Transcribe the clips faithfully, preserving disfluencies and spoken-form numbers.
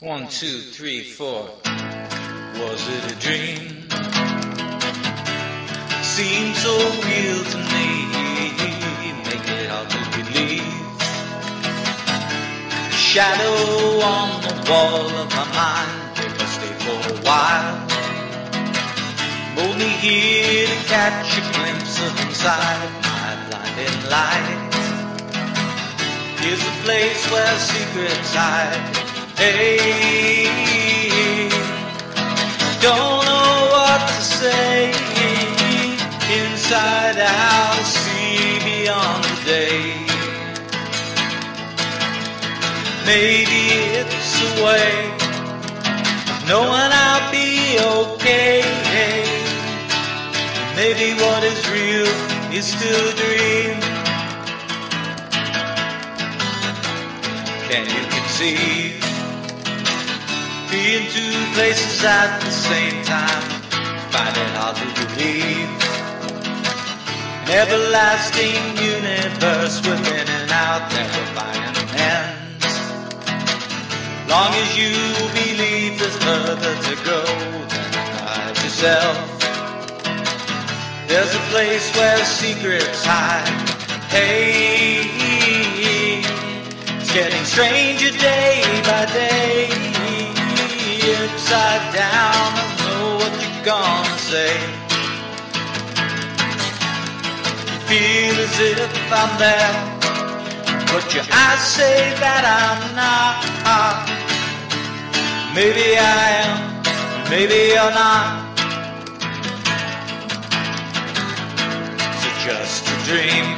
One, two, three, four. Was it a dream? Seemed so real to me, make it hard to believe. A shadow on the wall of my mind, they must stay for a while. Only here to catch a glimpse of inside my blinding light. Here's a place where secrets hide. Hey, don't know what to say. Inside out, see beyond the day. Maybe it's a way of knowing I'll be okay. Maybe what is real is still a dream. Can you conceive being two places at the same time? Find it hard to believe. An everlasting universe within and out, never finding an end. Long as you believe there's further to go, then hide yourself. There's a place where secrets hide. Hey, it's getting stranger day by day. Upside down, I know what you're gonna say. Feel as if I'm there, but your eyes say that I'm not. Maybe I am, maybe you're not. Is it just a dream?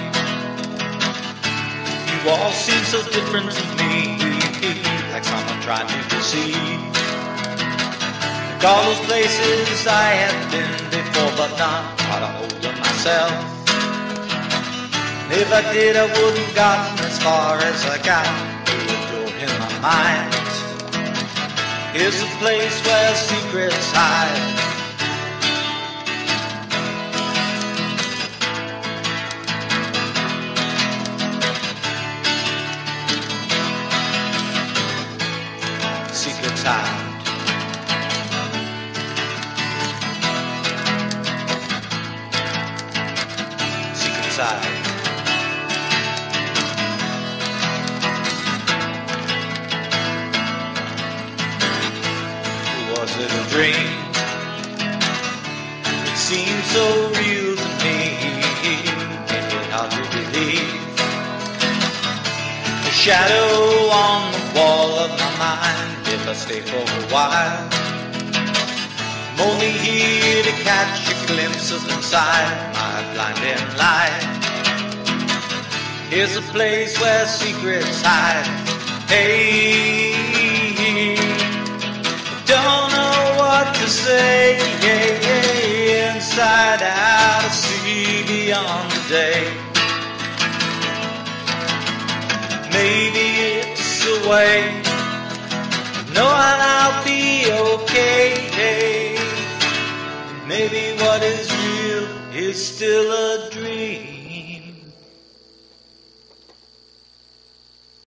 You all seem so different to me, like someone trying to deceive. All those places I have been before, but not caught a hold of myself. If I did, I wouldn't gotten as far as I got through the door in my mind. Here's a place where secrets hide. Secrets hide. Side. Was it a dream? It seemed so real to me, make it hard to believe. A shadow on the wall of my mind, if I stay for a while. I'm only here to catch a glimpse of inside my blinding light. Here's a place where secrets hide. Hey, don't know what to say. Inside out, I see beyond the day. Maybe it's a way of knowing I'll be okay. Maybe what is real is still a dream.